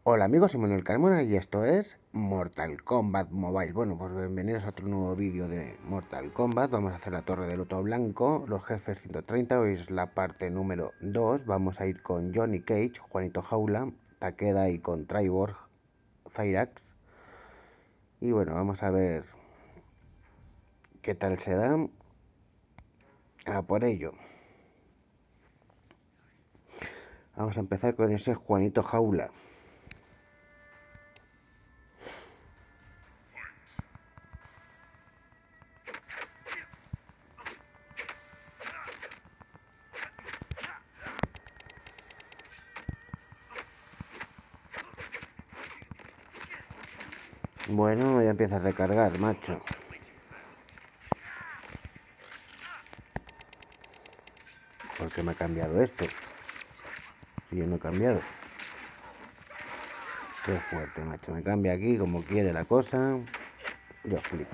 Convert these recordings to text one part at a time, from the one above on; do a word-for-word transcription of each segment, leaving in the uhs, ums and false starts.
Hola amigos, soy Manuel Carmona y esto es Mortal Kombat Mobile. Bueno, pues bienvenidos a otro nuevo vídeo de Mortal Kombat. Vamos a hacer la Torre del Loto Blanco, los jefes ciento treinta, hoy es la parte número dos. Vamos a ir con Johnny Cage, Juanito Jaula, Takeda y con Triborg, Cyrax. Y bueno, vamos a ver qué tal se da. A por ello. Vamos a empezar con ese Juanito Jaula. Bueno, ya empieza a recargar, macho. ¿Por qué me ha cambiado esto? Si yo no he cambiado. Qué fuerte, macho. Me cambia aquí como quiere la cosa. Yo flipo.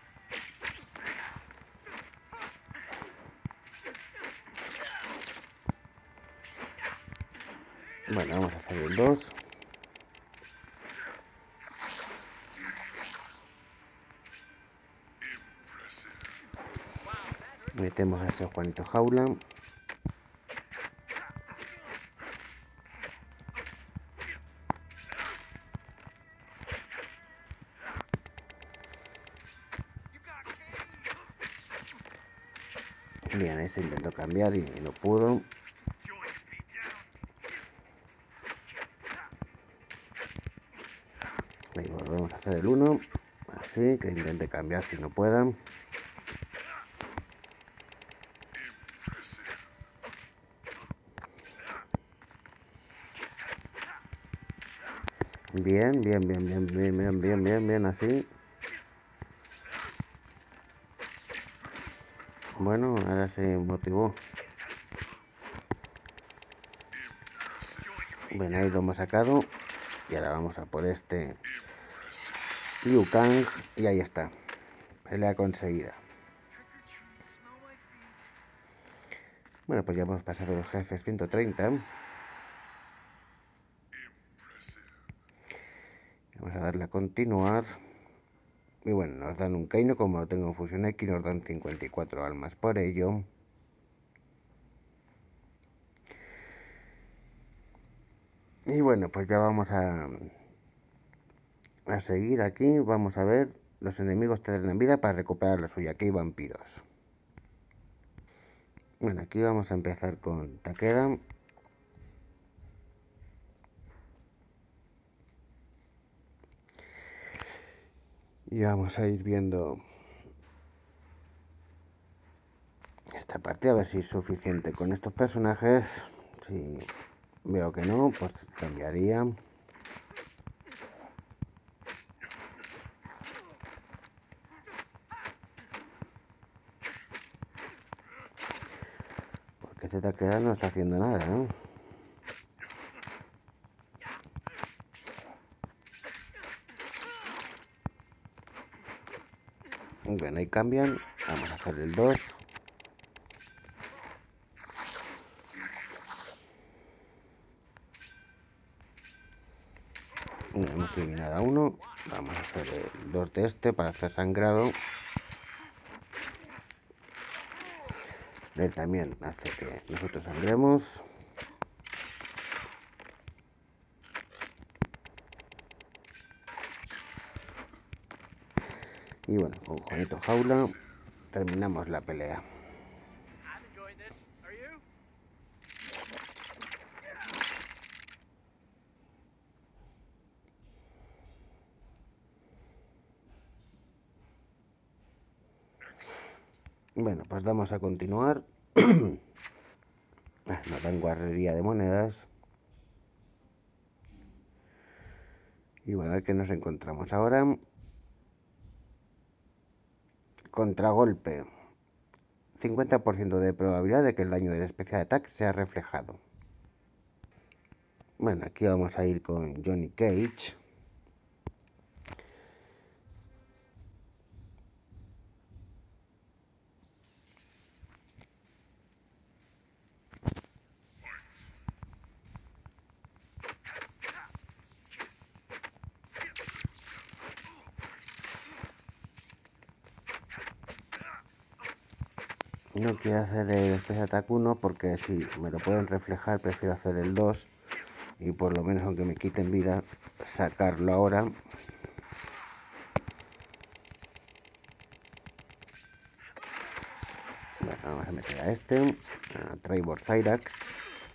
Bueno, vamos a hacer el dos. Metemos a ese Juanito Jaula. Bien, ese intentó cambiar y no pudo. Ahí volvemos a hacer el uno. Así, que intente cambiar si no pueda. Bien, bien, bien, bien, bien, bien, bien, bien, bien, así. Bueno, ahora se motivó. Bueno, ahí lo hemos sacado. Y ahora vamos a por este Liu Kang. Y ahí está. Pelea conseguida. Bueno, pues ya hemos pasado los jefes ciento treinta. Vamos a darle a continuar. Y bueno, nos dan un Keino, como lo tengo en Fusion X, nos dan cincuenta y cuatro almas por ello. Y bueno, pues ya vamos a, a seguir aquí. Vamos a ver, los enemigos tendrán vida para recuperar la suya. Aquí hay vampiros. Bueno, aquí vamos a empezar con Takeda. Y vamos a ir viendo esta partida, a ver si es suficiente con estos personajes. Si veo que no, pues cambiaría. Porque este Takeda no está haciendo nada, ¿eh? Bueno, ahí cambian. Vamos a hacer el dos. Hemos eliminado a uno. Vamos a hacer el dos de este para hacer sangrado. Él también hace que nosotros sangremos. Y bueno, con Juanito Jaula terminamos la pelea. Bueno, pues vamos a continuar. Nos dan guarrería de monedas. Y bueno, a ver qué nos encontramos ahora. Contragolpe. cincuenta por ciento de probabilidad de que el daño del Special Attack sea reflejado. Bueno, aquí vamos a ir con Johnny Cage. No quiero hacer el Special Attack uno porque si me lo pueden reflejar prefiero hacer el dos. Y por lo menos aunque me quiten vida, sacarlo ahora. Bueno, vamos a meter a este, a Tribor Cyrax.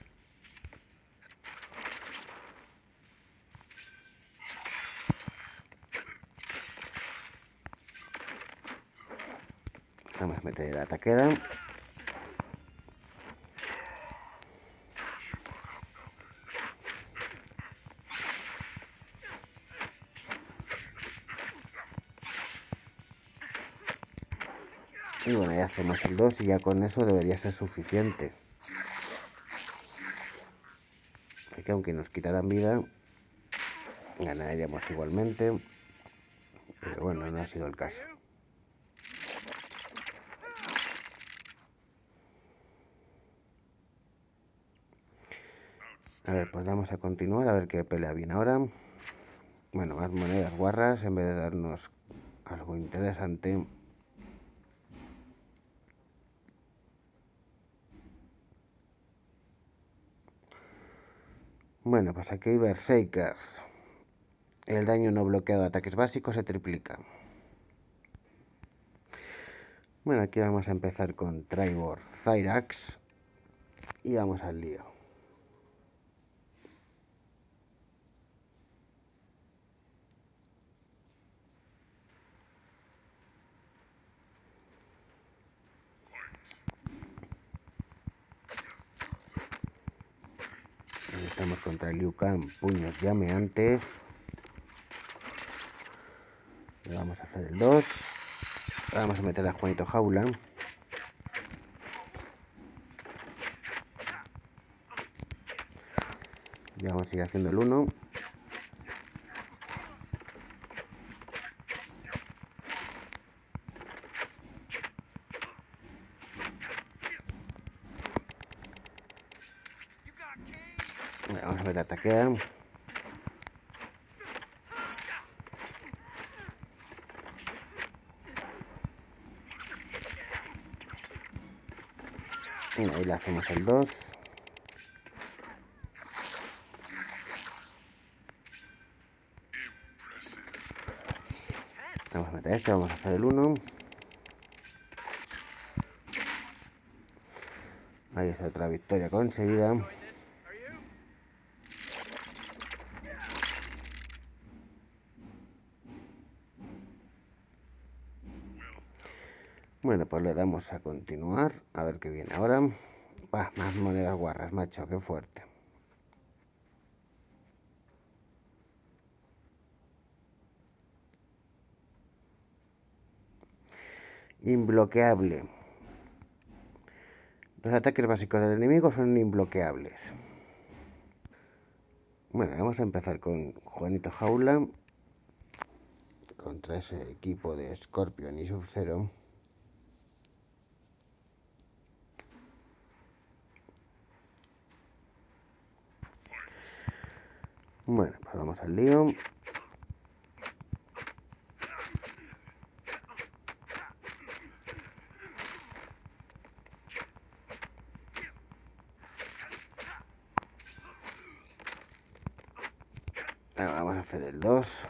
Vamos a meter a Takeda. Y bueno, ya hacemos el dos y ya con eso debería ser suficiente. Así que aunque nos quitaran vida, ganaríamos igualmente. Pero bueno, no ha sido el caso. A ver, pues vamos a continuar a ver qué pelea viene ahora. Bueno, más monedas guarras en vez de darnos algo interesante. Bueno, pues aquí hay Berserkers. El daño no bloqueado de ataques básicos se triplica. Bueno, aquí vamos a empezar con Tribor Cyrax. Y vamos al lío. Estamos contra Liu Kang, puños llameantes. Le vamos a hacer el dos. Vamos a meter a Juanito Jaula. Y vamos a seguir haciendo el uno. Vamos a meter a Takeda. Y ahí le hacemos el dos. Vamos a meter este, vamos a hacer el uno. Ahí está otra victoria conseguida. Bueno, pues le damos a continuar. A ver qué viene ahora. Bah, más monedas guarras, macho, qué fuerte. Imbloqueable. Los ataques básicos del enemigo son imbloqueables. Bueno, vamos a empezar con Juanito Jaula contra ese equipo de Scorpion y Sub-Zero. Bueno, pues vamos al lío. Ahora vamos a hacer el dos.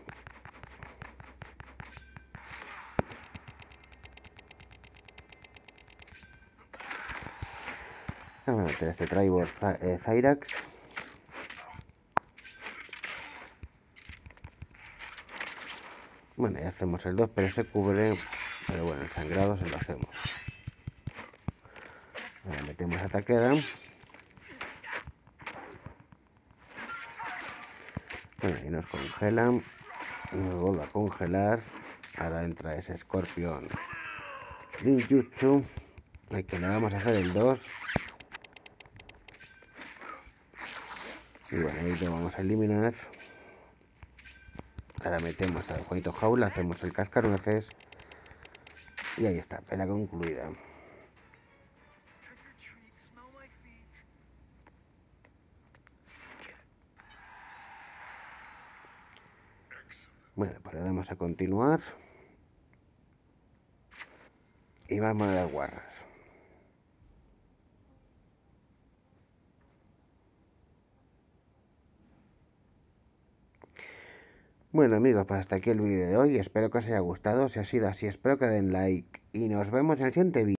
Vamos a meter este Tribor eh, Cyrax. Bueno, ya hacemos el dos, pero se cubre. Pero bueno, el sangrado se lo hacemos. Ahora metemos a Takeda. Bueno, y nos congelan. Nos vuelve a congelar. Ahora entra ese Scorpion Ninjutsu. Al que le vamos a hacer el dos. Y bueno, ahí lo vamos a eliminar. Ahora metemos al Juanito Jaula, hacemos el cascanueces. Y ahí está, pelea concluida. Bueno, pues le damos a continuar. Y más monedas guarras. Bueno amigos, pues hasta aquí el vídeo de hoy. Espero que os haya gustado. Si ha sido así, espero que den like. Y nos vemos en el siguiente vídeo.